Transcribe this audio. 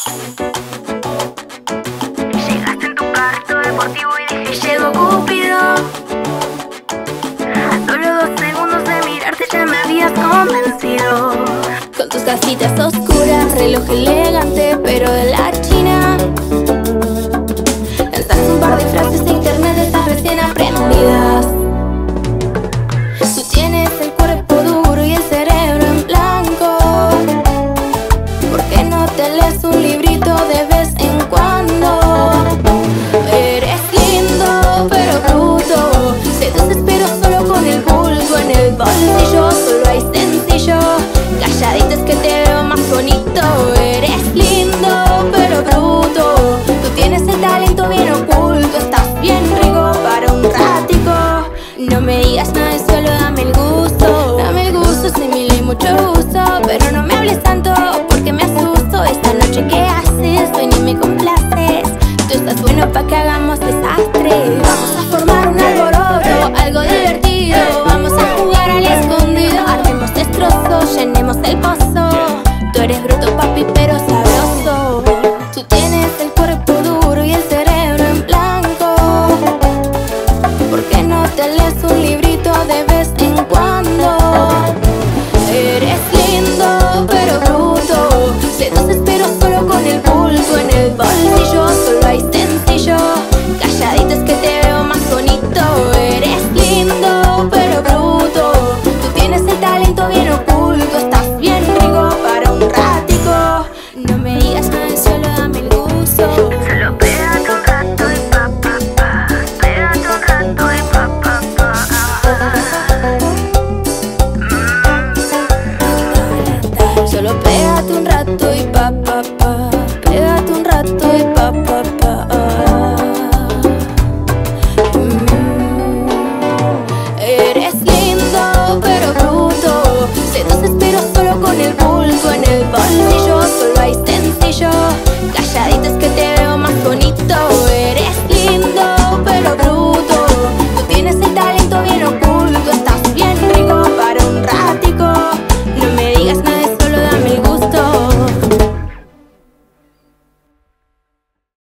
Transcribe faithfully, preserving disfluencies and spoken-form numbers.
Llegaste en tu carro deportivo y dije llegó Cupido. A solo dos segundos de mirarte ya me habías convencido. Con tus gafitas oscuras, reloj elegante pero de la China. Lanzas un par de frases de internet, estás recién aprendidas. Tú tienes el cuerpo duro y el cerebro en blanco. ¿Por qué no te lees un librito de vez en cuando? Eres lindo pero bruto, seduces pero solo con el bulto en el bolsillo. Solo hay sencillo, calladito es que te veo más bonito. Eres lindo pero bruto, tú tienes el talento bien oculto. Estás bien rico para un ratico. No me digas nada, solo dame el gusto. Dame el gusto, sin mil y mucho gusto. Pero no me hables tanto porque me asusto. Esta noche ¿qué haces? Ven y me complaces. Tú estás bueno pa' que hagamos desastres. Vamos a formar un alboroto, algo divertido. Vamos a jugar al escondido. Armemos destrozos, llenemos el pozo. Tú eres bruto papi pero sabroso. Tú tienes el cuerpo duro y el cerebro en blanco. ¿Por qué no te lees un librito de vez en cuando? Eres lindo pero bruto, seduces pero solo con el bulto en el bolsillo. Solo hay sencillo, calladito es que te veo más bonito. Eres lindo pero bruto, tú tienes el talento bien oculto. Estás bien rico para un ratico. No me digas nada, solo dame el gusto. Solo pégate un rato y pa pa pa. Pégate un rato y pa pa pa. Solo pégate un rato y pa pa pa. Pégate un rato y pa pa pa. Mm. Eres lindo pero bruto, seduces pero solo con el bulto en el bolsillo. Solo hay sencillo, calladito es que te